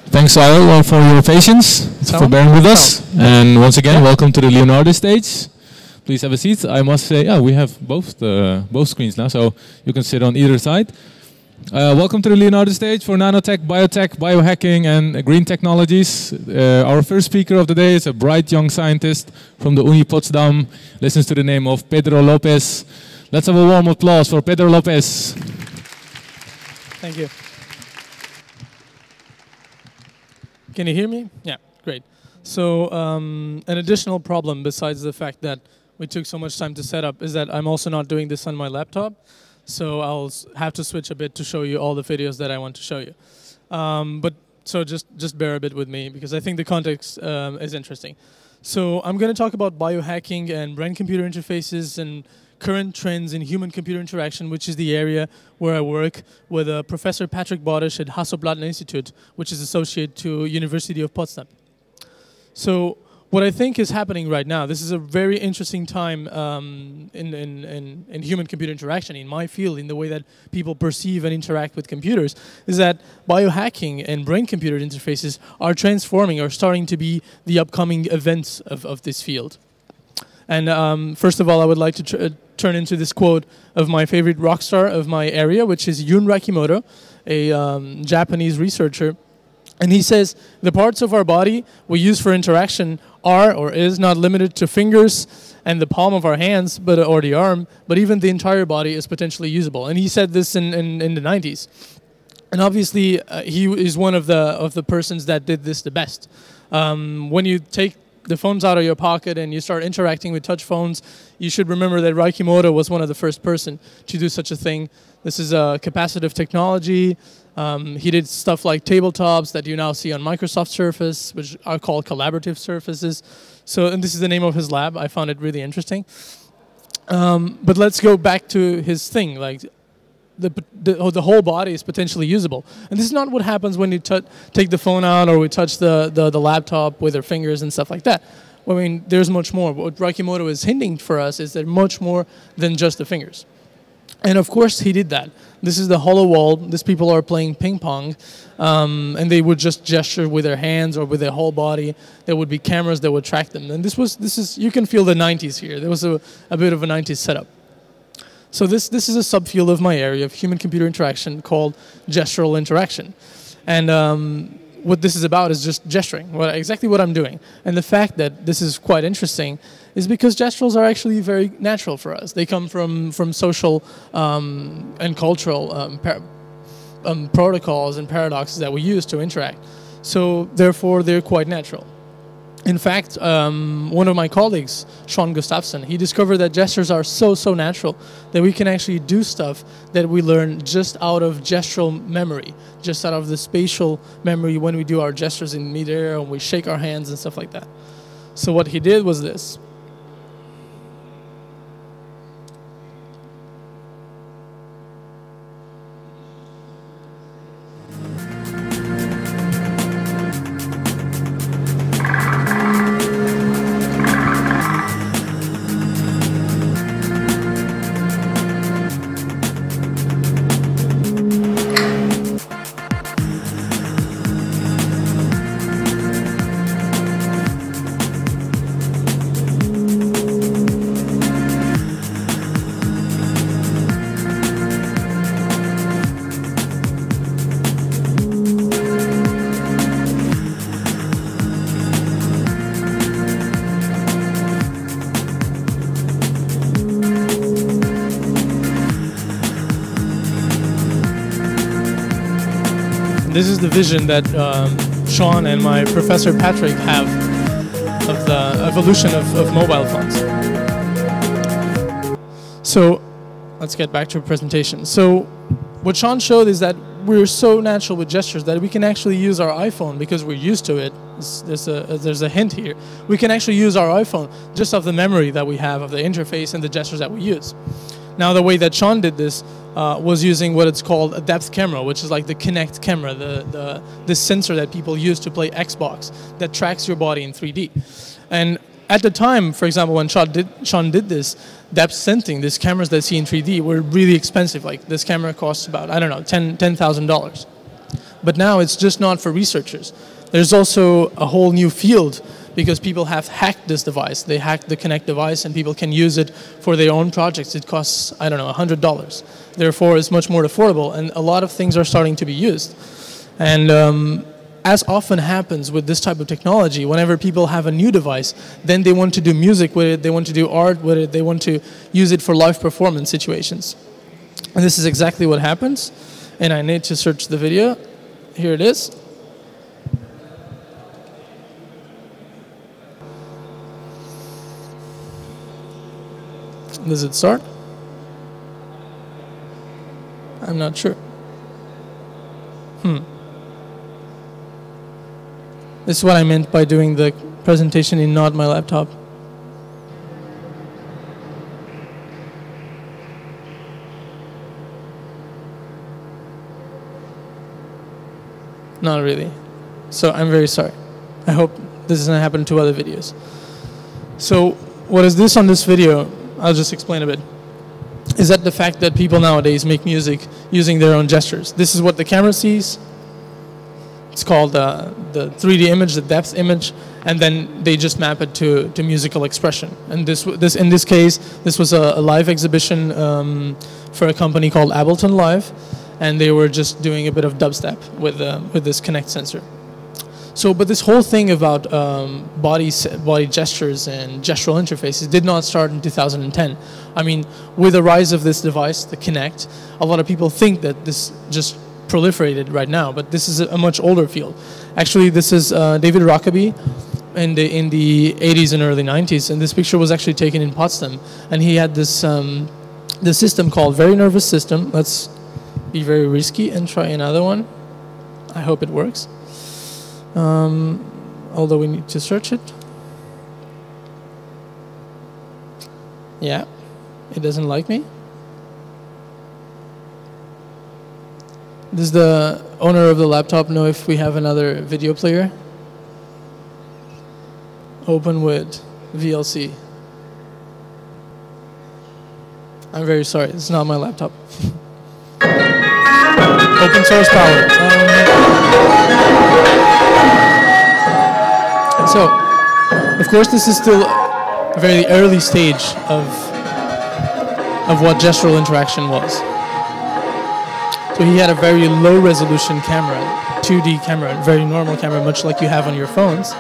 Thanks all for your patience, for bearing with us. And once again, welcome to the Leonardo stage. Please have a seat. I must say, yeah, we have both screens now, so you can sit on either side. Welcome to the Leonardo stage for nanotech, biotech, biohacking, and green technologies. Our first speaker of the day is a bright young scientist from the Uni Potsdam. Listens to the name of Pedro Lopez. Let's have a warm applause for Pedro Lopez. Thank you. Can you hear me? Yeah, great. So an additional problem besides the fact that we took so much time to set up is that I'm also not doing this on my laptop. So I'll have to switch a bit to show you all the videos that I want to show you. So just bear a bit with me because I think the context is interesting. So I'm going to talk about biohacking and brain-computer interfaces and current trends in human-computer interaction, which is the area where I work with Professor Patrick Bodish at Hasso-Plattner Institute, which is associated to University of Potsdam. So what I think is happening right now, this is a very interesting time in human-computer interaction, in my field, in the way that people perceive and interact with computers, is that biohacking and brain-computer interfaces are transforming, or starting to be the upcoming events of this field. And first of all, I would like to turn into this quote of my favorite rock star of my area, which is Jun Rakimoto, a Japanese researcher. And he says, the parts of our body we use for interaction are or is not limited to fingers and the palm of our hands or the arm, but even the entire body is potentially usable. And he said this in the 90s. And obviously, he is one of the persons that did this the best. When you take the phones out of your pocket and you start interacting with touch phones, you should remember that Rakimoto was one of the first person to do such a thing. This is a capacitive technology. He did stuff like tabletops that you now see on Microsoft Surface, which are called collaborative surfaces. So, and this is the name of his lab. I found it really interesting. But let's go back to his thing. Like the whole body is potentially usable. And this is not what happens when you take the phone out or we touch the laptop with our fingers and stuff like that. I mean, there's much more. What Rakimoto is hinting for us is that much more than just the fingers. And of course, he did that. This is the hollow wall. These people are playing ping pong, and they would just gesture with their hands or with their whole body. There would be cameras that would track them. And this is you can feel the 90s here. There was a bit of a 90s setup. So this is a subfield of my area of human-computer interaction called gestural interaction. And what this is about is just gesturing, exactly what I'm doing. And the fact that this is quite interesting is because gesturals are actually very natural for us. They come from social and cultural protocols and paradoxes that we use to interact. So therefore, they're quite natural. In fact, one of my colleagues, Sean Gustafsson, he discovered that gestures are so natural that we can actually do stuff that we learn just out of gestural memory, just out of the spatial memory when we do our gestures in midair and we shake our hands and stuff like that. So what he did was this. This is the vision that Sean and my Professor Patrick have of the evolution of mobile phones. So let's get back to the presentation. So what Sean showed is that we're so natural with gestures that we can actually use our iPhone because we're used to it. There's a hint here. We can actually use our iPhone just off the memory that we have of the interface and the gestures that we use. Now, the way that Sean did this was using what it's called a depth camera, which is like the Kinect camera, the sensor that people use to play Xbox that tracks your body in 3D. And at the time, for example, when Sean did this, depth sensing, these cameras that see in 3D were really expensive. Like this camera costs about, I don't know, $10,000. But now it's just not for researchers. There's also a whole new field because people have hacked this device. They hacked the Kinect device and people can use it for their own projects. It costs, I don't know, $100. Therefore, it's much more affordable, and a lot of things are starting to be used. And as often happens with this type of technology, whenever people have a new device, then they want to do music with it, they want to do art with it, they want to use it for live performance situations. And this is exactly what happens. And I need to search the video. Here it is. Does it start? I'm not sure. This is what I meant by doing the presentation in not my laptop. Not really. So I'm very sorry. I hope this doesn't happen to other videos. So what is this on this video? I'll just explain a bit. Is that the fact that people nowadays make music using their own gestures. This is what the camera sees. It's called the 3D image, the depth image, and then they just map it to musical expression. And this in this case, this was a live exhibition for a company called Ableton Live, and they were just doing a bit of dubstep with this Kinect sensor. So, but this whole thing about body gestures and gestural interfaces did not start in 2010. I mean, with the rise of this device, the Kinect, a lot of people think that this just proliferated right now, but this is a much older field. Actually, this is David Rockaby in the 80s and early 90s, and this picture was actually taken in Potsdam, and he had this system called Very Nervous System. Let's be very risky and try another one. I hope it works. Although we need to search it. Yeah, it doesn't like me. Does the owner of the laptop know if we have another video player? Open with VLC. I'm very sorry, it's not my laptop. Open source power. So, of course, this is still a very early stage of what gestural interaction was. So he had a very low resolution camera, 2D camera, very normal camera, much like you have on your phones.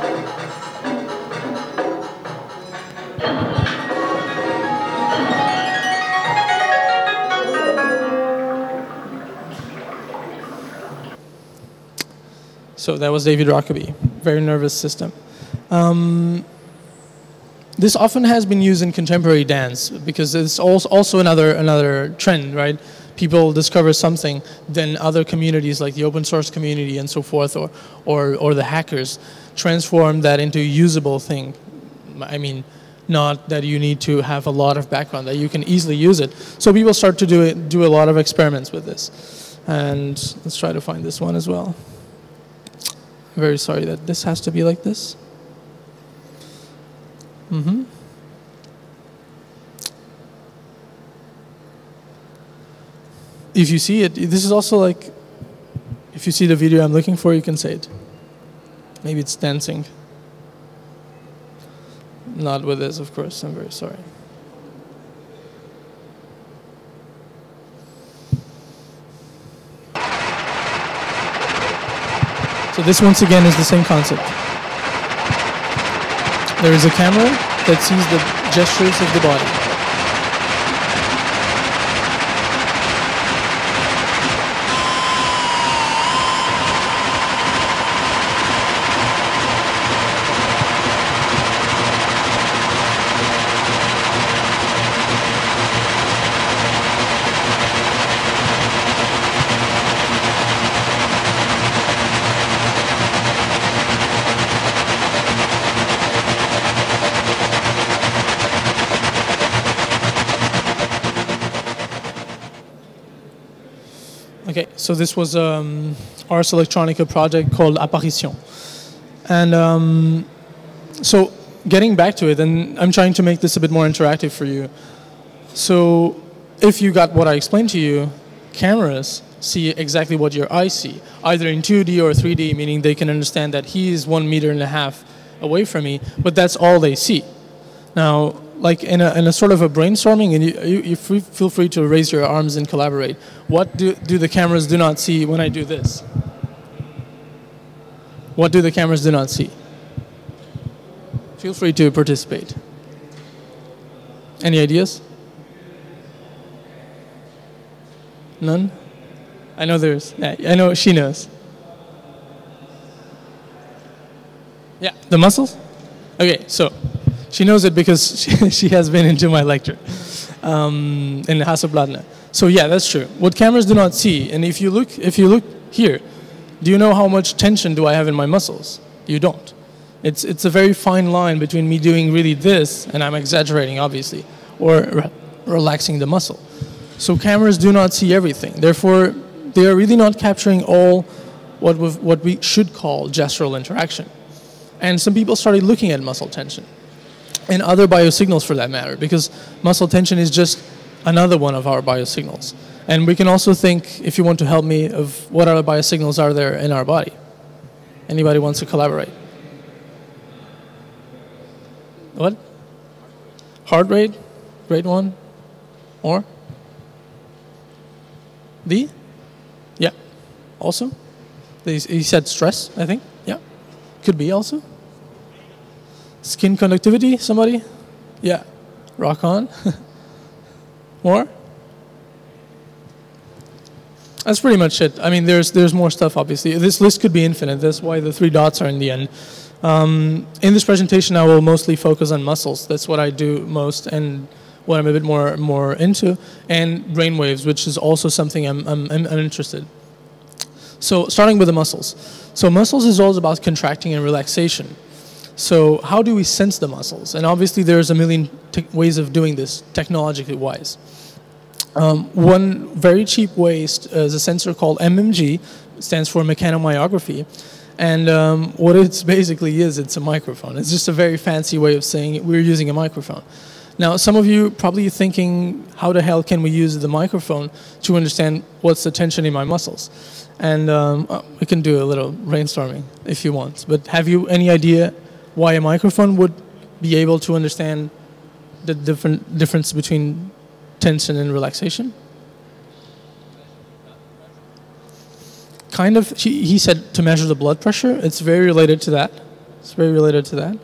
So that was David Rockaby, Very Nervous System. This often has been used in contemporary dance because it's also another trend, right? People discover something, then other communities like the open source community and so forth, or the hackers, transform that into a usable thing. I mean, not that you need to have a lot of background, that you can easily use it. So people start to do a lot of experiments with this. And let's try to find this one as well. I'm very sorry that this has to be like this. If you see it, this is also like, if you see the video I'm looking for, you can say it. Maybe it's dancing. Not with this, of course, I'm very sorry. So this, once again, is the same concept. There is a camera that sees the gestures of the body. Okay, so this was Ars Electronica project called Apparition. And so getting back to it, and I'm trying to make this a bit more interactive for you. So if you got what I explained to you, cameras see exactly what your eyes see, either in 2D or 3D, meaning they can understand that he is 1.5 meters away from me, but that's all they see. Now, like in a sort of a brainstorming, and you feel free to raise your arms and collaborate. What do the cameras do not see when I do this? What do the cameras do not see? Feel free to participate. Any ideas? None? I know there's, yeah, I know she knows. Yeah, the muscles? Okay, so she knows it because she has been into my lecture in Hasselbladner. So yeah, that's true. What cameras do not see, and if you look here, do you know how much tension do I have in my muscles? You don't. It's a very fine line between me doing really this, and I'm exaggerating obviously, or relaxing the muscle. So cameras do not see everything. Therefore, they are really not capturing all what we should call gestural interaction. And some people started looking at muscle tension and other biosignals for that matter, because muscle tension is just another one of our biosignals. And we can also think, if you want to help me, of what other biosignals are there in our body. Anybody wants to collaborate? What? Heart rate? Great one. Or? The? Yeah. Also? He said stress, I think. Yeah. Could be also. Skin conductivity, somebody? Yeah. Rock on. More? That's pretty much it. I mean, there's more stuff, obviously. This list could be infinite. That's why the 3 dots are in the end. In this presentation, I will mostly focus on muscles. That's what I do most and what I'm a bit more into. And brainwaves, which is also something I'm interested. So starting with the muscles. So muscles is all about contracting and relaxation. So how do we sense the muscles? And obviously there's a million ways of doing this, technologically wise. One very cheap way is a sensor called MMG, stands for mechanomyography. And what it basically is, it's a microphone. It's just a very fancy way of saying we're using a microphone. Now, some of you probably thinking, how the hell can we use the microphone to understand what's the tension in my muscles? And we can do a little brainstorming if you want. But have you any idea why a microphone would be able to understand the difference between tension and relaxation? Kind of, he said to measure the blood pressure. It's very related to that. It's very related to that.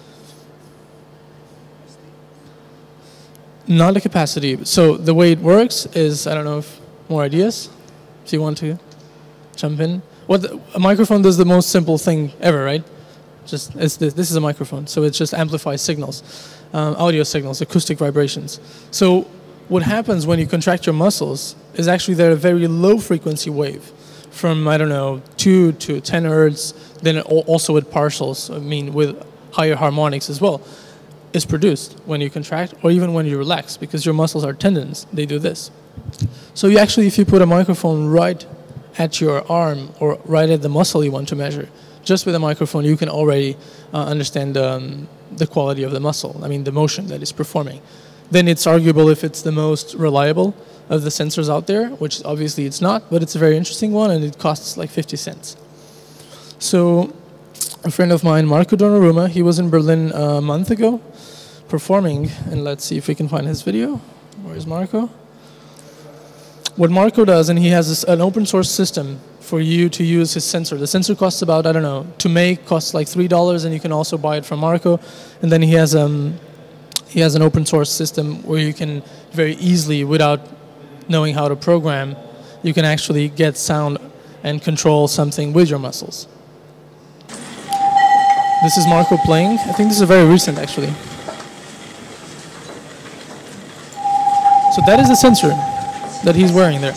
Not the capacity. So the way it works is, I don't know if more ideas, if you want to jump in. A microphone does the most simple thing ever, right? Just this is a microphone, so it just amplifies signals, audio signals, acoustic vibrations. So what happens when you contract your muscles is actually they're a very low frequency wave, from, I don't know, 2 to 10 hertz, then also with partials, I mean with higher harmonics as well, is produced when you contract or even when you relax, because your muscles are tendons, they do this. So you actually, if you put a microphone right at your arm or right at the muscle you want to measure, just with a microphone you can already understand the quality of the muscle, I mean the motion that it's performing. Then it's arguable if it's the most reliable of the sensors out there, which obviously it's not, but it's a very interesting one and it costs like 50 cents. So a friend of mine, Marco Donnarumma, he was in Berlin a month ago performing, and let's see if we can find his video. Where's Marco? What Marco does, and he has an open source system for you to use his sensor. The sensor costs about, I don't know, to make costs like $3, and you can also buy it from Marco. And then he has an open source system where you can very easily, without knowing how to program, you can actually get sound and control something with your muscles. This is Marco playing. I think this is very recent, actually. So that is the sensor that he's wearing there.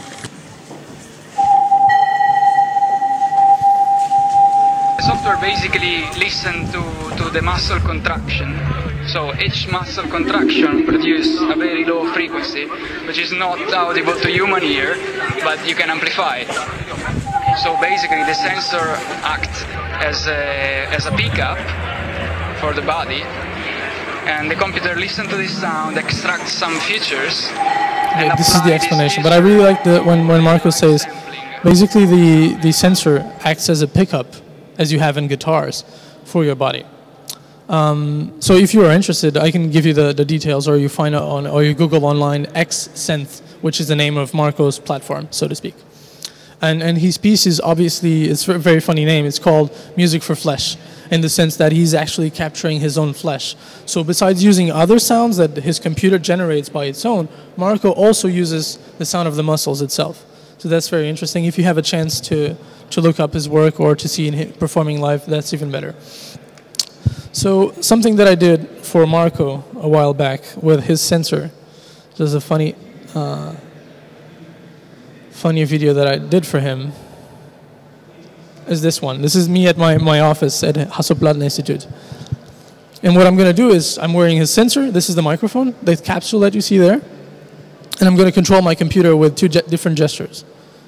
The software basically listens to the muscle contraction. So each muscle contraction produces a very low frequency, which is not audible to human ear, but you can amplify it. So basically the sensor acts as a pickup for the body, and the computer listens to this sound, extracts some features, and this is apply the explanation. But I filter really like when Marco says, sampling. basically the sensor acts as a pickup, as you have in guitars, for your body. So if you are interested, I can give you the details, or you find it on, or you Google online X-Synth, which is the name of Marco's platform, so to speak. And his piece is obviously, it's a very funny name. It's called Music for Flesh, in the sense that he's actually capturing his own flesh. So besides using other sounds that his computer generates by its own, Marco also uses the sound of the muscles itself. So that's very interesting. If you have a chance to look up his work or to see him performing live, that's even better. So something that I did for Marco a while back with his sensor, there's a funny video that I did for him, is this one. This is me at my office at Hasselblad Institute. And what I'm going to do is, I'm wearing his sensor. This is the microphone, the capsule that you see there. And I'm going to control my computer with two different gestures.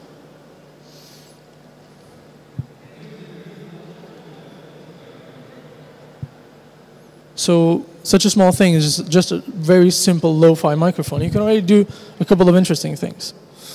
So such a small thing is just a very simple lo-fi microphone. You can already do a couple of interesting things.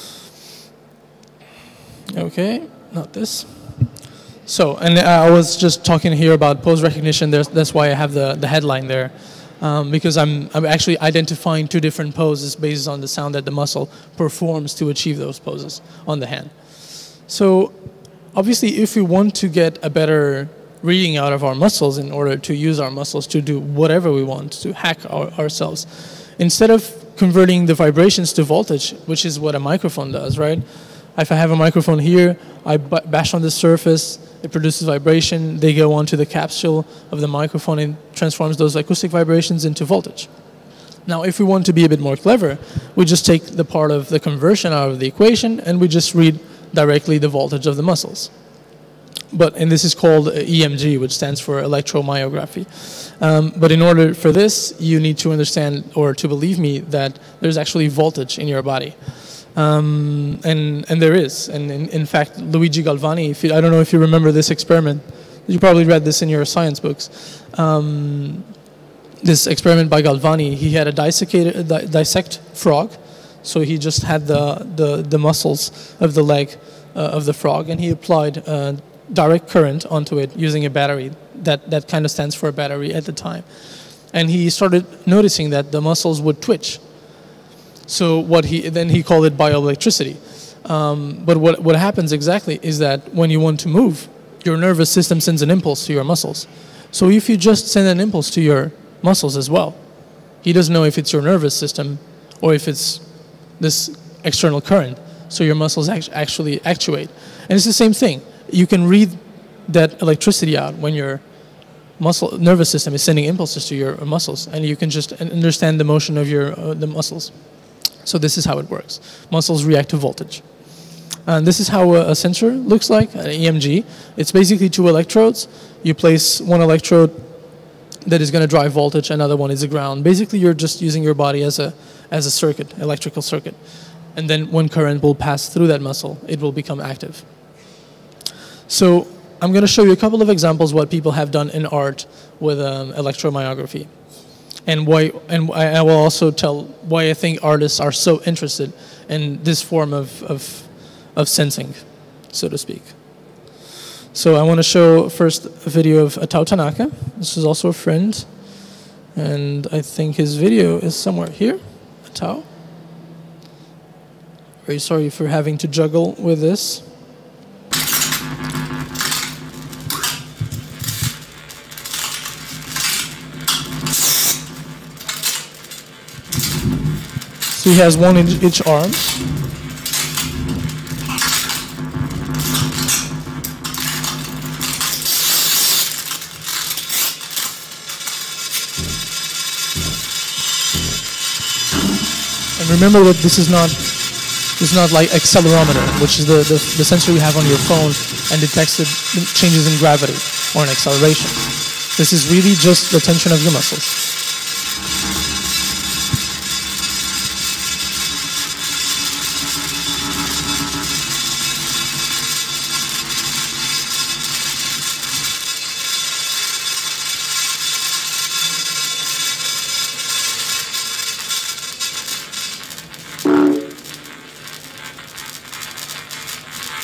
Okay, not this. So, and I was just talking here about pose recognition. That's why I have the headline there, because I'm actually identifying two different poses based on the sound that the muscle performs to achieve those poses on the hand. So, obviously, if we want to get a better reading out of our muscles in order to use our muscles to do whatever we want, to hack ourselves, instead of converting the vibrations to voltage, which is what a microphone does, right? If I have a microphone here, I bash on the surface, it produces vibration, they go onto the capsule of the microphone and transforms those acoustic vibrations into voltage. Now, if we want to be a bit more clever, we just take the part of the conversion out of the equation and we just read directly the voltage of the muscles. And this is called EMG, which stands for electromyography. But in order for this, you need to understand, or to believe me, that there's actually voltage in your body. And there is. And in fact, Luigi Galvani, I don't know if you remember this experiment. You probably read this in your science books. This experiment by Galvani, he had a dissect frog. So he just had the muscles of the leg of the frog, and he applied direct current onto it using a battery. That kind of stands for a battery at the time. And he started noticing that the muscles would twitch. So then he called it bioelectricity. But what happens exactly is that when you want to move, your nervous system sends an impulse to your muscles. So if you just send an impulse to your muscles as well, he doesn't know if it's your nervous system or if it's this external current. So your muscles actually actuate. And it's the same thing. You can read that electricity out when your nervous system is sending impulses to your muscles, and you can just understand the motion of the muscles. So this is how it works. Muscles react to voltage. And this is how a sensor looks like, an EMG. It's basically two electrodes. You place one electrode that is going to drive voltage, another one is a ground. Basically, you're just using your body as a circuit, electrical circuit. And then when current will pass through that muscle, it will become active. So I'm going to show you a couple of examples what people have done in art with electromyography. And I will also tell why I think artists are so interested in this form of sensing, so to speak. So I want to show first a video of Atao Tanaka. This is also a friend. And I think his video is somewhere here. Atao. Very sorry for having to juggle with this. So he has one in each arm. And remember that this is not like accelerometer, which is the sensor you have on your phone and detects the changes in gravity or in acceleration. This is really just the tension of your muscles.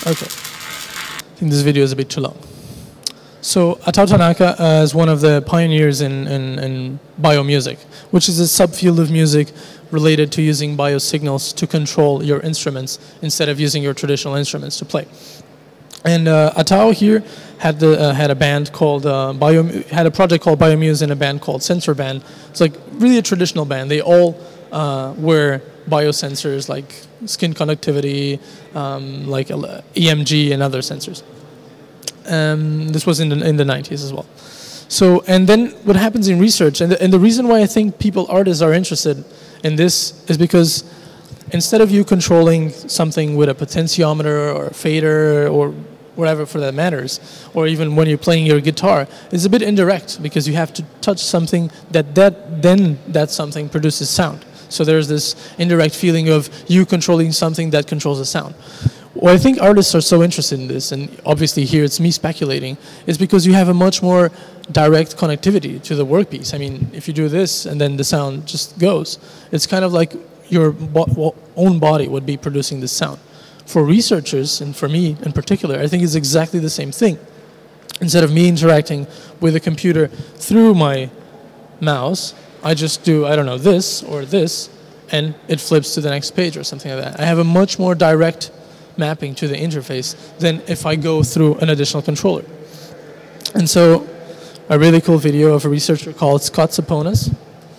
Okay. I think this video is a bit too long. So Atao Tanaka is one of the pioneers in biomusic, which is a subfield of music related to using biosignals to control your instruments instead of using your traditional instruments to play. And Atao here had a band called had a project called Biomuse and a band called Sensor Band. It's like really a traditional band. They all were biosensors like skin conductivity, like EMG and other sensors. This was in the 90s as well. So, and then what happens in research, and the reason why I think artists are interested in this is because instead of you controlling something with a potentiometer or a fader or whatever for that matters, or even when you're playing your guitar, it's a bit indirect because you have to touch something then that something produces sound. So there's this indirect feeling of you controlling something that controls the sound. Why I think artists are so interested in this, and obviously here it's me speculating, is because you have a much more direct connectivity to the workpiece. I mean, if you do this and then the sound just goes, it's kind of like your own body would be producing this sound. For researchers, and for me in particular, I think it's exactly the same thing. Instead of me interacting with a computer through my mouse, I just do, I don't know, this or this, and it flips to the next page or something like that. I have a much more direct mapping to the interface than if I go through an additional controller. And so, a really cool video of a researcher called Scott Saponis.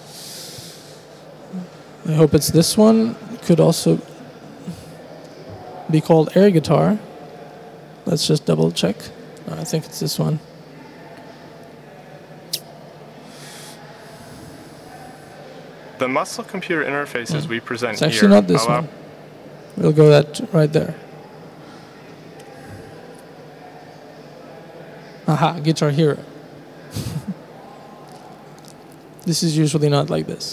I hope it's this one. It could also be called air guitar. Let's just double check. I think it's this one. The muscle-computer interfaces we present it's here. It's actually not this one. We'll go that right there. Aha, Guitar Hero. This is usually not like this.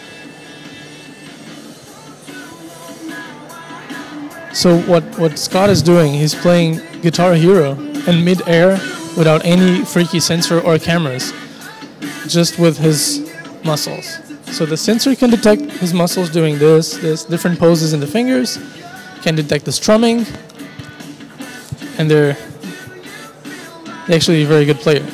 So what Scott is doing, he's playing Guitar Hero in mid-air without any freaky sensor or cameras, just with his muscles. So the sensor can detect his muscles doing this, different poses in the fingers, can detect the strumming, and they're actually a very good player.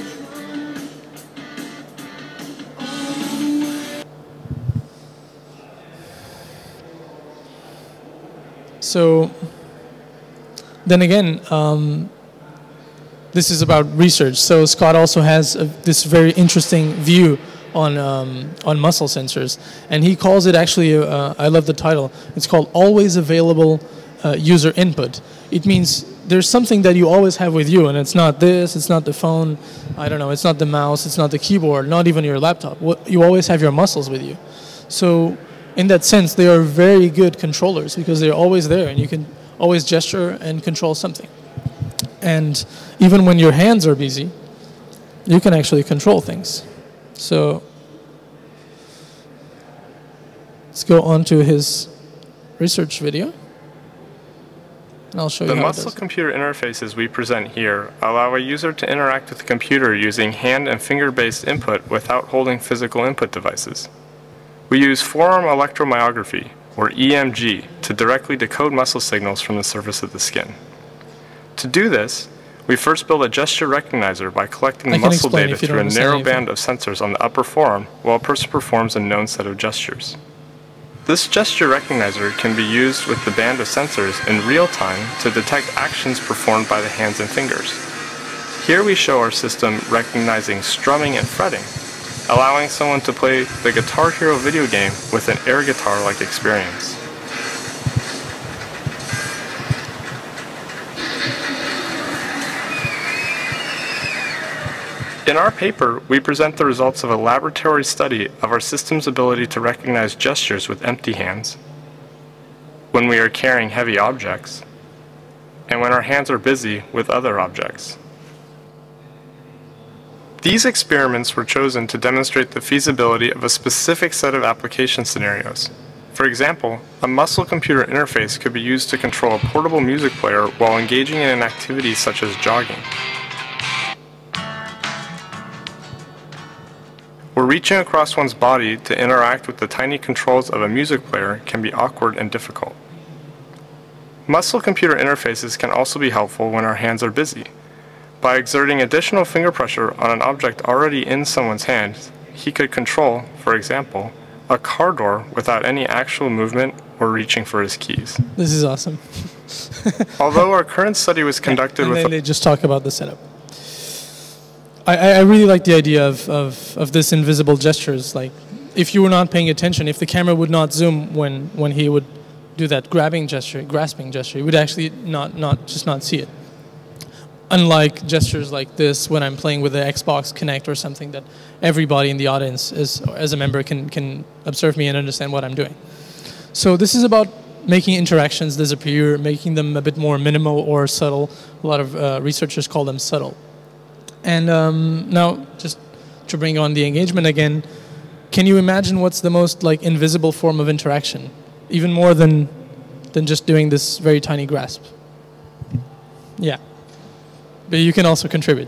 So then again, this is about research. So Scott also has this very interesting view on muscle sensors, and he calls it actually, I love the title, it's called always available user input. It means there's something that you always have with you, and it's not this, it's not the phone, I don't know, it's not the mouse, it's not the keyboard, not even your laptop. You always have your muscles with you. So in that sense, they are very good controllers because they're always there, and you can always gesture and control something. And even when your hands are busy, you can actually control things. So let's go on to his research video, and I'll show you how it does. The muscle-computer interfaces we present here allow a user to interact with the computer using hand and finger-based input without holding physical input devices. We use forearm electromyography, or EMG, to directly decode muscle signals from the surface of the skin. To do this, we first build a gesture recognizer by collecting the muscle data through a narrow band of sensors on the upper forearm while a person performs a known set of gestures. This gesture recognizer can be used with the band of sensors in real time to detect actions performed by the hands and fingers. Here we show our system recognizing strumming and fretting, allowing someone to play the Guitar Hero video game with an air guitar-like experience. In our paper, we present the results of a laboratory study of our system's ability to recognize gestures with empty hands, when we are carrying heavy objects, and when our hands are busy with other objects. These experiments were chosen to demonstrate the feasibility of a specific set of application scenarios. For example, a muscle-computer interface could be used to control a portable music player while engaging in an activity such as jogging. Where reaching across one's body to interact with the tiny controls of a music player can be awkward and difficult. Muscle-computer interfaces can also be helpful when our hands are busy. By exerting additional finger pressure on an object already in someone's hand, he could control, for example, a car door without any actual movement or reaching for his keys. This is awesome. Although our current study was conducted with... they just talk about the setup. I really like the idea of this invisible gestures. Like, if you were not paying attention, if the camera would not zoom when he would do that grasping gesture, you would actually not see it. Unlike gestures like this when I'm playing with the Xbox Kinect or something that everybody in the audience as a member can observe me and understand what I'm doing. So this is about making interactions disappear, making them a bit more minimal or subtle. A lot of researchers call them subtle. And now, just to bring on the engagement again, can you imagine what's the most like invisible form of interaction? Even more than just doing this very tiny grasp. Yeah. But you can also contribute.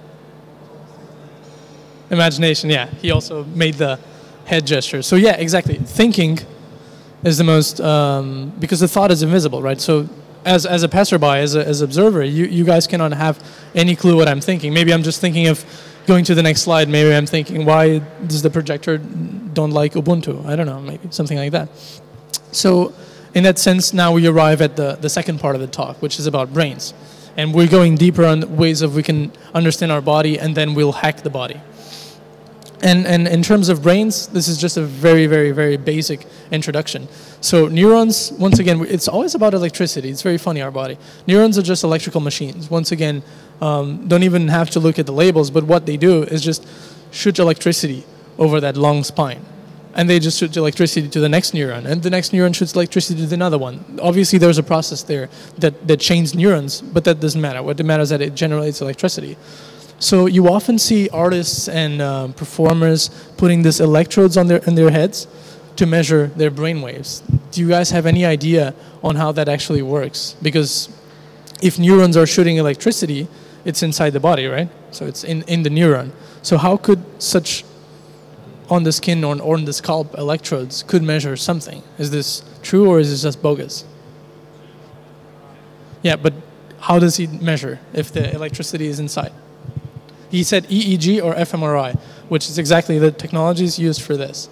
Imagination, yeah. He also made the head gesture. So yeah, exactly. Thinking is the most, because the thought is invisible, right? So as a passerby, as an observer, you guys cannot have any clue what I'm thinking. Maybe I'm just thinking of going to the next slide. Maybe I'm thinking, why does the projector don't like Ubuntu? I don't know, maybe something like that. So in that sense, now we arrive at the second part of the talk, which is about brains. And we're going deeper on ways of we can understand our body, and then we'll hack the body. And in terms of brains, this is just a very, very, very basic introduction. So neurons, once again, it's always about electricity. It's very funny, our body. Neurons are just electrical machines. Once again, don't even have to look at the labels, but what they do is just shoot electricity over that long spine. And they just shoot electricity to the next neuron, and the next neuron shoots electricity to another one. Obviously, there's a process there that chains neurons, but that doesn't matter. What matters is that it generates electricity. So you often see artists and performers putting these electrodes on in their heads to measure their brain waves. Do you guys have any idea on how that actually works? Because if neurons are shooting electricity, it's inside the body, right? So it's in the neuron. So how could such on the skin or on the scalp electrodes could measure something? Is this true or is this just bogus? Yeah, but how does he measure if the electricity is inside? He said EEG or fMRI, which is exactly the technologies used for this.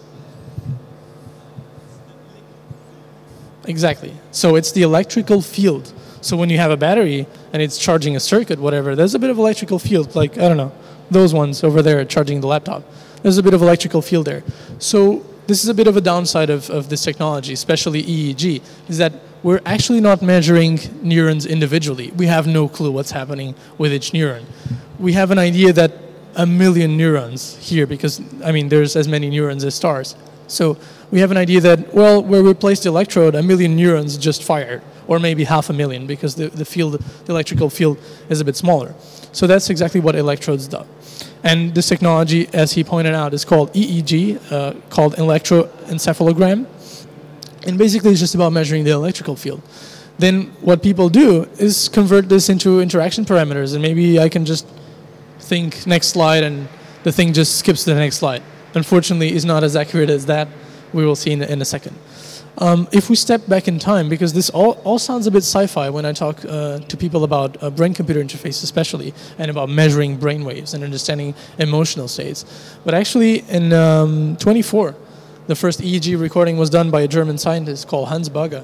Exactly. So it's the electrical field. So when you have a battery and it's charging a circuit, whatever, there's a bit of electrical field, like, I don't know, those ones over there charging the laptop. There's a bit of electrical field there. So this is a bit of a downside of this technology, especially EEG, is that we're actually not measuring neurons individually. We have no clue what's happening with each neuron. We have an idea that 1 million neurons here, because, I mean, there's as many neurons as stars. So we have an idea that, well, where we placed the electrode, 1 million neurons just fired, or maybe 500,000, because the electrical field is a bit smaller. So that's exactly what electrodes do. And this technology, as he pointed out, is called EEG, called electroencephalogram. And basically it's just about measuring the electrical field. Then what people do is convert this into interaction parameters, and maybe I can just think next slide and the thing just skips to the next slide. Unfortunately, it's not as accurate as that. We will see in a second. If we step back in time, because this all sounds a bit sci-fi when I talk to people about brain-computer interface especially, and about measuring brain waves and understanding emotional states. But actually in 24, the first EEG recording was done by a German scientist called Hans Bagge.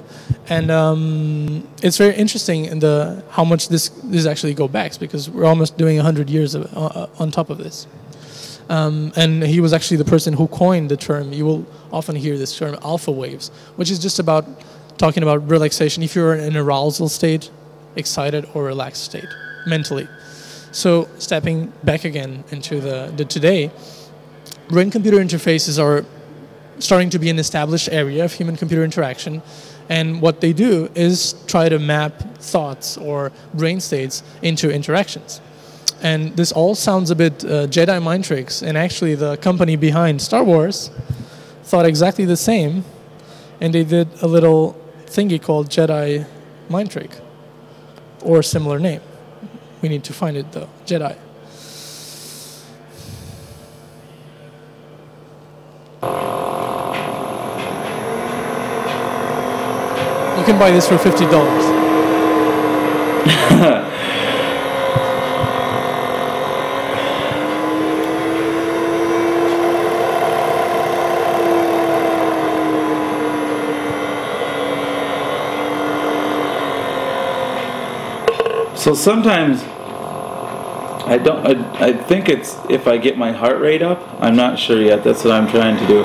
And it's very interesting in how much this actually goes back, because we're almost doing 100 years on top of this. And he was actually the person who coined the term. You will often hear this term, alpha waves, which is just about talking about relaxation. If you're in an arousal state, excited or relaxed state, mentally. So stepping back again into the today, brain-computer interfaces are starting to be an established area of human-computer interaction. And what they do is try to map thoughts or brain states into interactions. And this all sounds a bit Jedi mind tricks, and actually the company behind Star Wars thought exactly the same, and they did a little thingy called Jedi mind trick, or a similar name. We need to find it though, Jedi. You can buy this for $50. So sometimes I don't. I think it's if I get my heart rate up. I'm not sure yet. That's what I'm trying to do.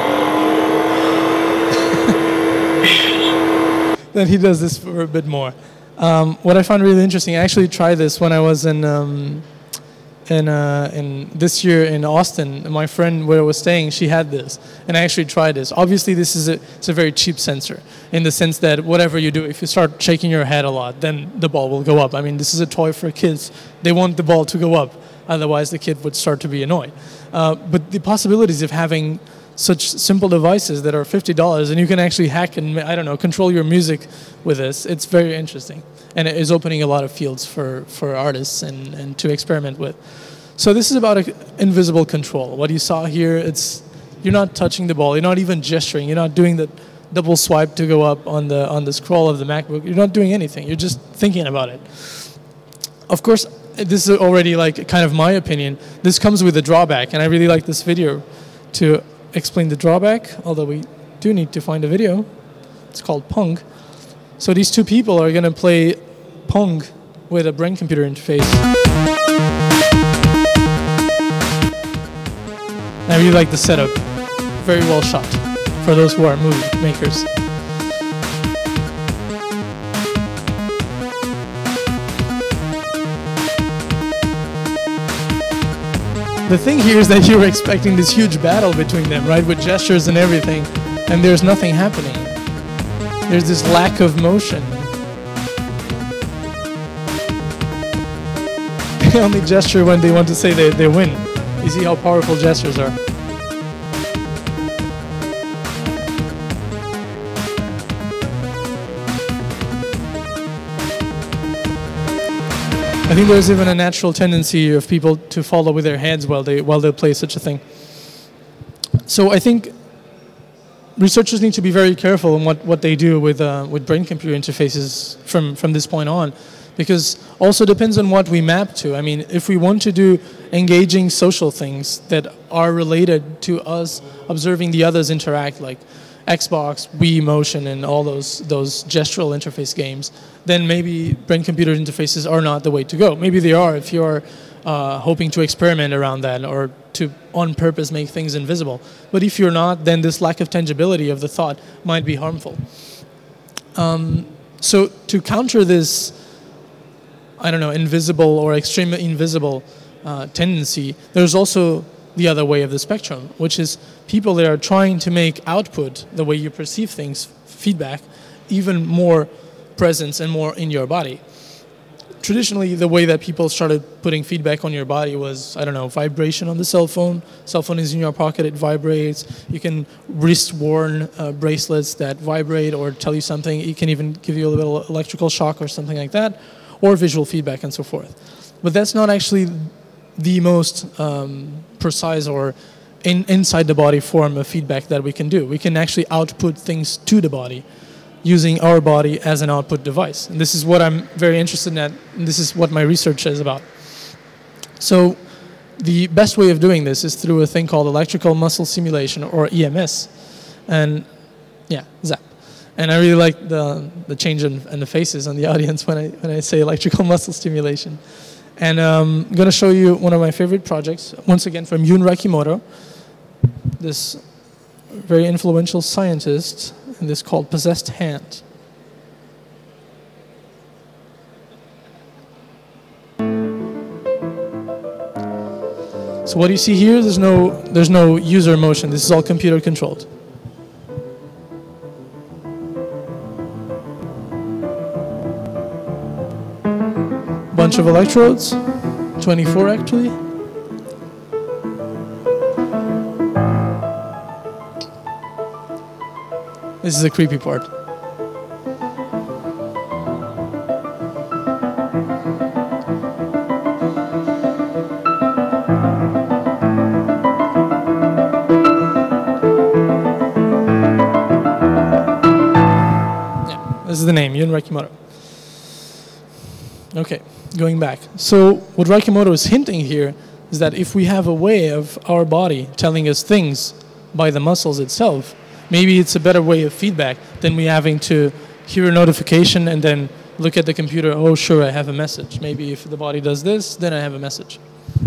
Then he does this for a bit more. What I found really interesting, I actually tried this when I was in this year in Austin. My friend where I was staying, she had this, and I actually tried this. Obviously, it's a very cheap sensor in the sense that whatever you do, if you start shaking your head a lot, then the ball will go up. I mean, this is a toy for kids. They want the ball to go up, otherwise the kid would start to be annoyed. But the possibilities of having such simple devices that are $50 and you can actually hack and, I don't know, control your music with this, it's very interesting. And it is opening a lot of fields for artists and to experiment with. So this is about invisible control. What you saw here, you're not touching the ball, you're not even gesturing, you're not doing the double swipe to go up on the scroll of the MacBook, you're not doing anything, you're just thinking about it. Of course, this is already like kind of my opinion. This comes with a drawback, and I really like this video to explain the drawback, although we do need to find a video. It's called Pong. So these two people are going to play Pong with a brain-computer interface. I really like the setup. Very well shot for those who are movie makers. The thing here is that you're expecting this huge battle between them, right, with gestures and everything, and there's nothing happening. There's this lack of motion. They only gesture when they want to say they win. You see how powerful gestures are. I think there's even a natural tendency of people to follow with their hands while they play such a thing. So I think researchers need to be very careful in what they do with brain-computer interfaces from this point on, because also depends on what we map to. I mean, if we want to do engaging social things that are related to us observing the others interact, like Xbox, Wii Motion, and all those gestural interface games, then maybe brain-computer interfaces are not the way to go. Maybe they are if you're hoping to experiment around that or to on purpose make things invisible. But if you're not, then this lack of tangibility of the thought might be harmful. So to counter this, I don't know, invisible or extremely invisible tendency, there's also the other way of the spectrum, which is people that are trying to make output, the way you perceive things, feedback, even more presence and more in your body. Traditionally, the way that people started putting feedback on your body was, I don't know, vibration on the cell phone. Cell phone is in your pocket, it vibrates. You can wrist-worn bracelets that vibrate or tell you something. It can even give you a little electrical shock or something like that, or visual feedback and so forth. But that's not actually the most precise or inside the body form of feedback that we can do. We can actually output things to the body using our body as an output device. And this is what I'm very interested in, and this is what my research is about. So the best way of doing this is through a thing called electrical muscle stimulation, or EMS. And yeah, ZAP. And I really like the change in the faces on the audience when I say electrical muscle stimulation. And I'm going to show you one of my favorite projects, once again from Jun Rakimoto, this very influential scientist, and this called Possessed Hand. So what you see here, there's no user motion. This is all computer controlled. Bunch of electrodes, 24 actually. This is the creepy part. Yeah, this is the name, Jun Rakimoto. Okay, going back. So what Raikimoto is hinting here is that if we have a way of our body telling us things by the muscles itself, maybe it's a better way of feedback than we having to hear a notification and then look at the computer, oh sure, I have a message. Maybe if the body does this, then I have a message.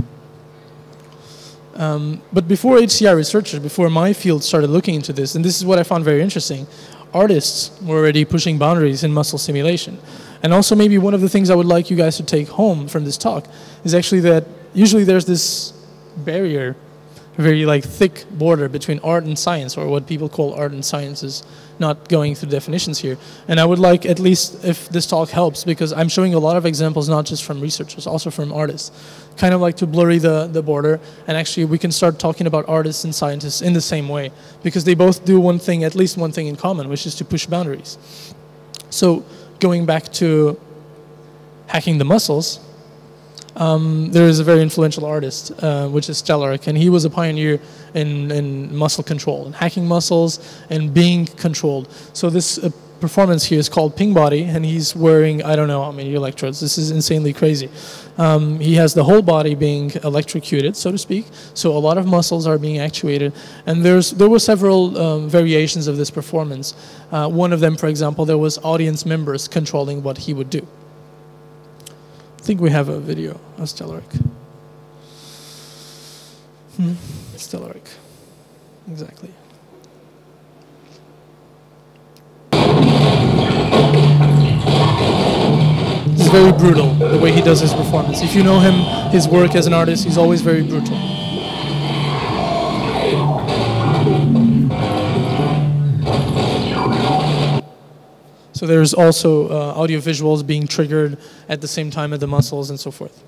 But before HCI researchers, before my field started looking into this, and this is what I found very interesting, artists were already pushing boundaries in muscle simulation. And also maybe one of the things I would like you guys to take home from this talk is actually that usually there's this barrier, a very like thick border between art and science, or what people call art and sciences, not going through definitions here. And I would like, at least if this talk helps, because I'm showing a lot of examples not just from researchers, also from artists, kind of like to blurry the border, and actually we can start talking about artists and scientists in the same way, because they both do one thing, at least one thing in common, which is to push boundaries. So going back to hacking the muscles, there is a very influential artist, which is Stellarik, and he was a pioneer in muscle control, and hacking muscles and being controlled. So this performance here is called Ping Body, and he's wearing, I don't know how many electrodes. This is insanely crazy. He has the whole body being electrocuted, so to speak, so a lot of muscles are being actuated, and there were several variations of this performance. One of them, for example, there was audience members controlling what he would do. I think we have a video of Stellarik. Stellarik, exactly. It's very brutal, the way he does his performance. If you know him, his work as an artist, he's always very brutal. So there's also audio visuals being triggered at the same time as the muscles and so forth.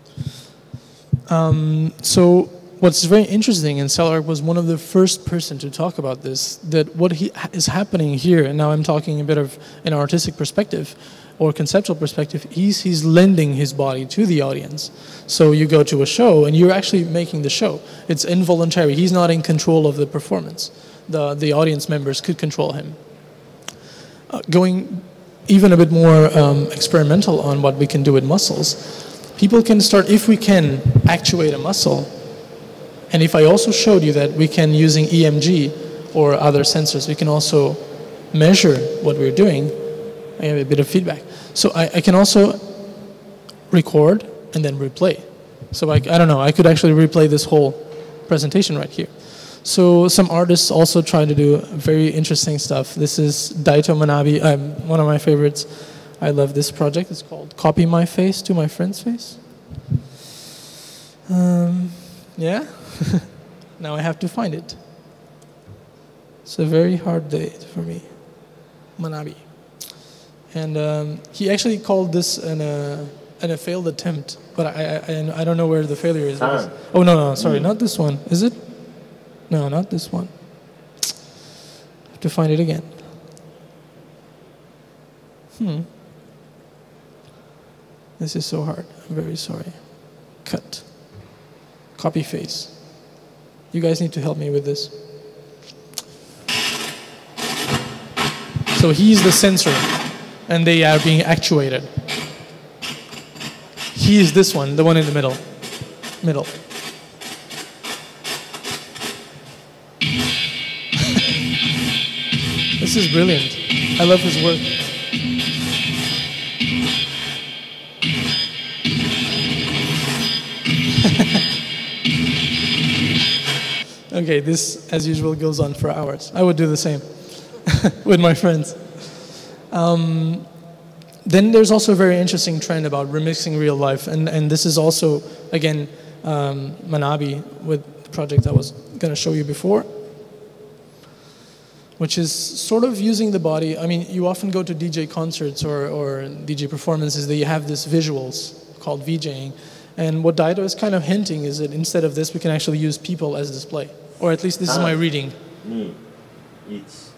So what's very interesting, and Stellarik was one of the first person to talk about this, that what is happening here, and now I'm talking a bit of an artistic perspective or conceptual perspective, he's lending his body to the audience. So you go to a show and you're actually making the show. It's involuntary. He's not in control of the performance. The audience members could control him. Going even a bit more experimental on what we can do with muscles, people can start, if we can actuate a muscle, and if I also showed you that we can, using EMG or other sensors, we can also measure what we're doing, I have a bit of feedback. So I can also record and then replay. So I don't know, I could actually replay this whole presentation right here. So some artists also try to do very interesting stuff. This is Daito Manabe, one of my favorites. I love this project. It's called Copy My Face to My Friend's Face. Yeah, now I have to find it. It's a very hard day for me. Manabe. And he actually called this a failed attempt, but I don't know where the failure is. Oh, no, sorry, not this one. Is it? No, not this one. I have to find it again. This is so hard. I'm very sorry. Cut. Copy face. You guys need to help me with this. So he's the sensor, and they are being actuated. He is this one, the one in the middle. This is brilliant. I love his work. Okay, this, as usual, goes on for hours. I would do the same with my friends. Then there's also a very interesting trend about remixing real life, and this is also, again, Manabe with the project I was going to show you before, which is sort of using the body. I mean, you often go to DJ concerts or DJ performances that you have these visuals called VJing, and what Daito is kind of hinting is that instead of this, we can actually use people as display, or at least this is my reading. It's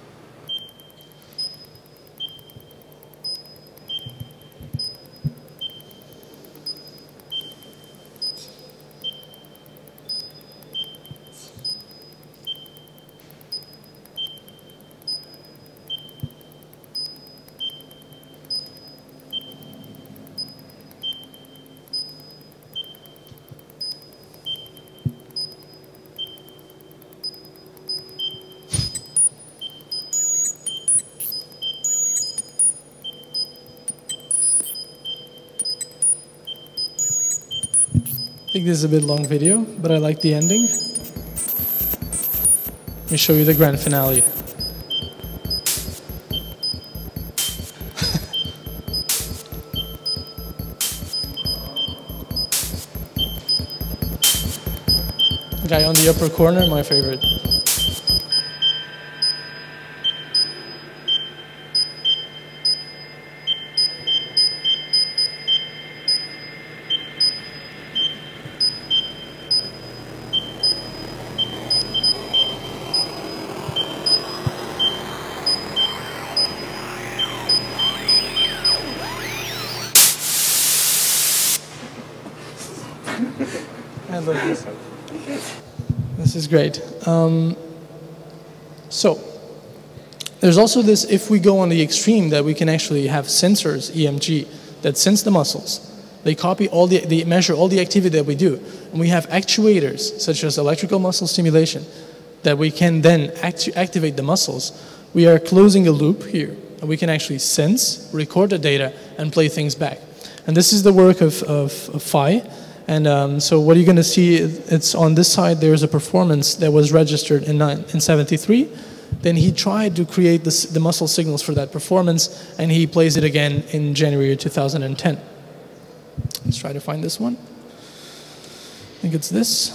I think this is a bit long video, but I like the ending. Let me show you the grand finale. Guy on the upper corner, my favorite. I love this. This is great. So, there's also this, if we go on the extreme, that we can actually have sensors, EMG, that sense the muscles. They copy they measure all the activity that we do. And we have actuators, such as electrical muscle stimulation, that we can then activate the muscles. We are closing a loop here, and we can actually sense, record the data, and play things back. And this is the work of Phi. And so what you're going to see, it's on this side, there's a performance that was registered in 73. Then he tried to create the muscle signals for that performance, and he plays it again in January 2010. Let's try to find this one. I think it's this.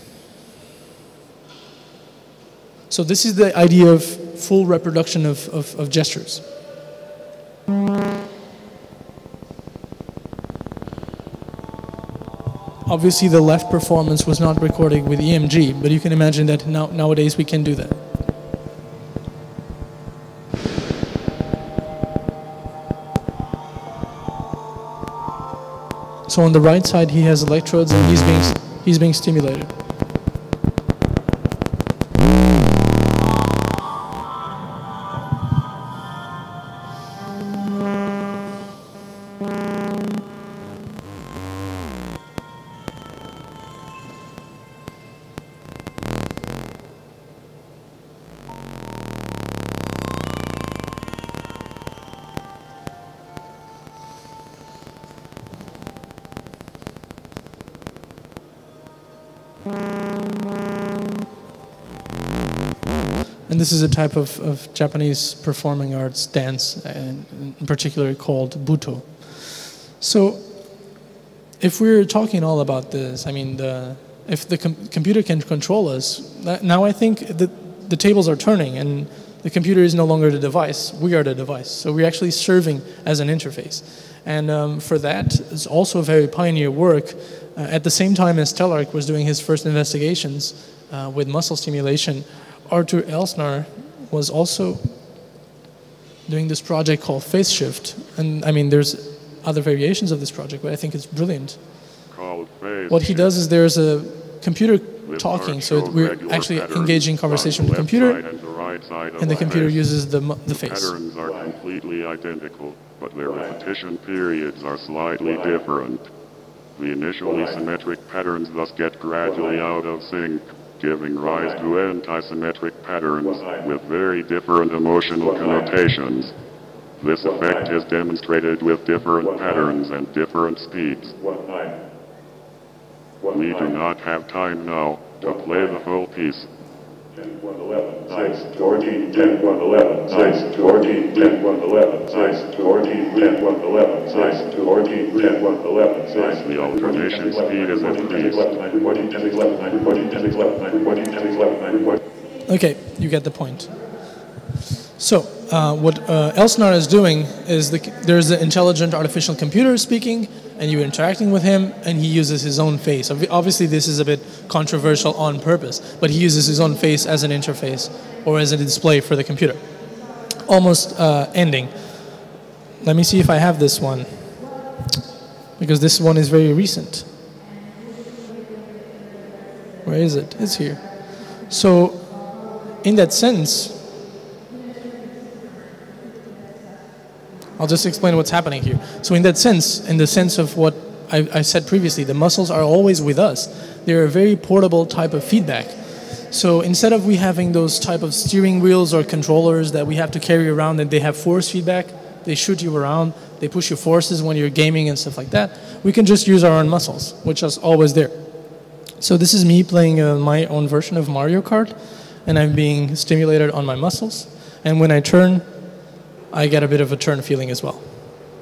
So this is the idea of full reproduction of gestures. Obviously, the left performance was not recorded with EMG, but you can imagine that nowadays we can do that. So on the right side, he has electrodes, and he's being stimulated. And this is a type of Japanese performing arts dance, and in particular called Buto. So if we're talking all about this, I mean, if the computer can control us, now I think the tables are turning, and the computer is no longer the device, we are the device. So we're actually serving as an interface. And for that, it's also very pioneer work. At the same time as Telarc was doing his first investigations with muscle stimulation, Arthur Elsner was also doing this project called Phase Shift. And I mean, there's other variations of this project, but I think it's brilliant. What he does is there's a computer talking, so we're actually engaging conversation with the computer, and the computer uses the face. Patterns are completely identical, but their repetition periods are slightly different. The initially symmetric patterns thus get gradually out of sync, giving rise to anti-symmetric patterns with very different emotional connotations. This effect is demonstrated with different patterns and different speeds. We do not have time now to play the full piece. 10, 1, 11, nice, 14, 10, 1, 11, nice, 14, 10, 1, 11, nice, 14, 10, 1, 11, nice, 14, 10, 1, 11, nice. The alternation speed is increased. Okay, you get the point. So, what Elsner is doing is there's an intelligent artificial computer speaking, and you're interacting with him, and he uses his own face. Obviously, this is a bit controversial on purpose, but he uses his own face as an interface or as a display for the computer. Almost ending. Let me see if I have this one, because this one is very recent. Where is it? It's here. So, in that sense, I'll just explain what's happening here. So in that sense, in the sense of what I said previously, the muscles are always with us. They're a very portable type of feedback. So instead of we having those type of steering wheels or controllers that we have to carry around and they have force feedback, they shoot you around, they push you forces when you're gaming and stuff like that, we can just use our own muscles, which is always there. So this is me playing my own version of Mario Kart, and I'm being stimulated on my muscles. And when I turn, I get a bit of a turn feeling as well.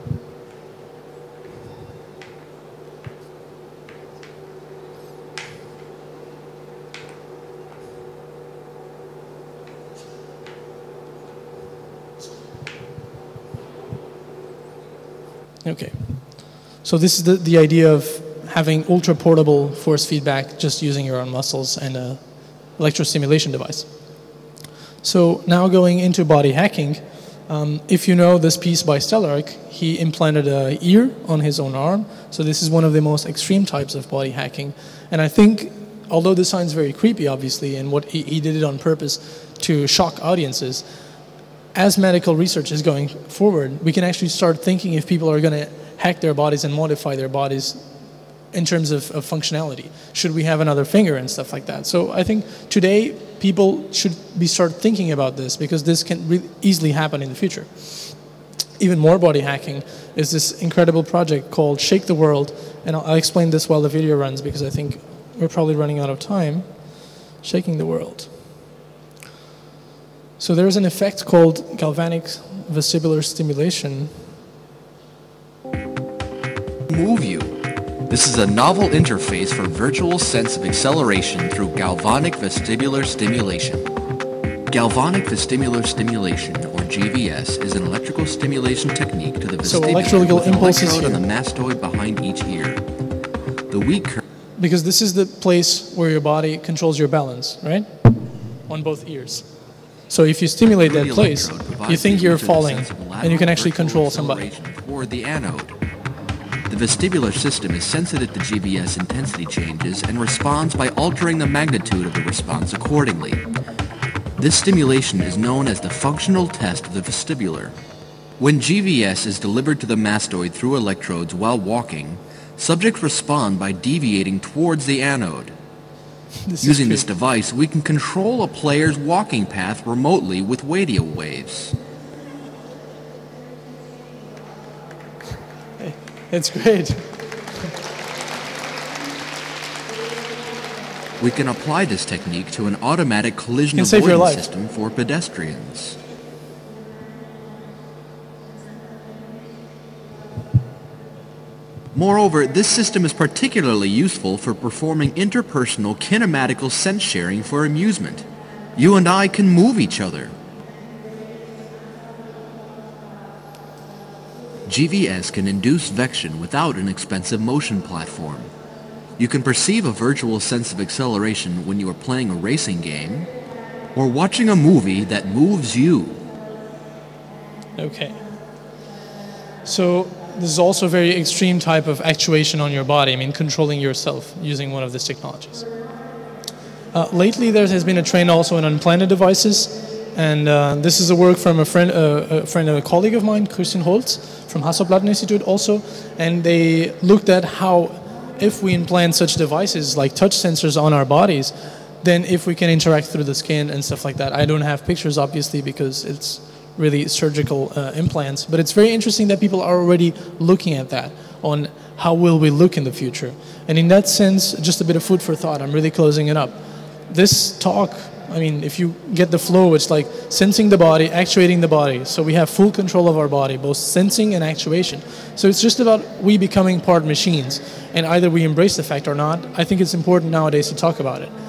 Okay, so this is the idea of having ultra-portable force feedback just using your own muscles and an electrostimulation device. So now going into body hacking, if you know this piece by Stellark, he implanted an ear on his own arm. So this is one of the most extreme types of body hacking. And I think, although this sounds very creepy, obviously, and what he did it on purpose to shock audiences, as medical research is going forward, we can actually start thinking if people are going to hack their bodies and modify their bodies in terms of functionality. Should we have another finger and stuff like that? So I think today people should start thinking about this because this can really easily happen in the future. Even more body hacking is this incredible project called Shake the World, and I'll explain this while the video runs because I think we're probably running out of time. Shaking the World. So there's an effect called galvanic vestibular stimulation. Move You. This is a novel interface for virtual sense of acceleration through galvanic vestibular stimulation. Galvanic vestibular stimulation, or GVS, is an electrical stimulation technique to the vestibular electrical with an impulses electrode here. on the mastoid behind each ear. The weak current. Because this is the place where your body controls your balance, right? On both ears. So if you stimulate that place, you think you're falling, and you can actually control somebody. Toward the anode. The vestibular system is sensitive to GVS intensity changes and responds by altering the magnitude of the response accordingly. This stimulation is known as the functional test of the vestibular. When GVS is delivered to the mastoid through electrodes while walking, subjects respond by deviating towards the anode. Using this device, we can control a player's walking path remotely with radio waves. It's great. We can apply this technique to an automatic collision save your avoidance life. system for pedestrians. Moreover, this system is particularly useful for performing interpersonal kinematical sense sharing for amusement. You and I can move each other. GVS can induce vection without an expensive motion platform. You can perceive a virtual sense of acceleration when you are playing a racing game or watching a movie that moves you. Okay. So this is also a very extreme type of actuation on your body, I mean controlling yourself using one of these technologies. Lately there has been a trend also in implanted devices, and this is a work from a colleague of mine, Christian Holtz, from Hasselblad Institute also, and they looked at how if we implant such devices like touch sensors on our bodies, then if we can interact through the skin and stuff like that. I don't have pictures obviously because it's really surgical implants, but it's very interesting that people are already looking at that, on how will we look in the future. And in that sense, just a bit of food for thought, I'm really closing it up. This talk, I mean, if you get the flow, it's like sensing the body, actuating the body. So we have full control of our body, both sensing and actuation. So it's just about we becoming part machines. And either we embrace the fact or not. I think it's important nowadays to talk about it.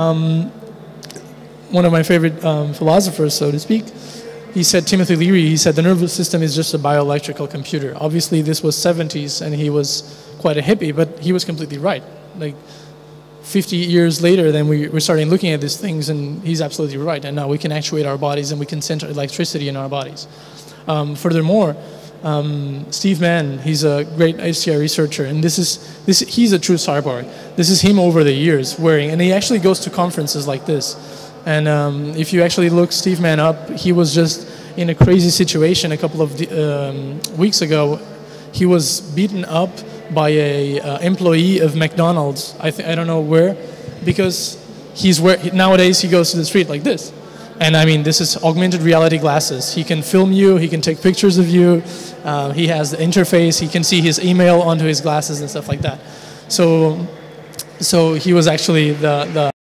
One of my favorite philosophers, so to speak, he said, Timothy Leary, he said the nervous system is just a bioelectrical computer. Obviously this was 70s and he was quite a hippie, but he was completely right. Like 50 years later, then we're starting looking at these things, and he's absolutely right. And now we can actuate our bodies and we can send electricity in our bodies. Furthermore, Steve Mann, he's a great HCI researcher, and he's a true cyborg. This is him over the years wearing, and he actually goes to conferences like this. And if you actually look Steve Mann up, he was just in a crazy situation a couple of weeks ago. He was beaten up by a employee of McDonald's. I don't know where, because nowadays he goes to the street like this. And I mean, this is augmented reality glasses. He can film you, he can take pictures of you, he has the interface, he can see his email onto his glasses and stuff like that. So So he was actually the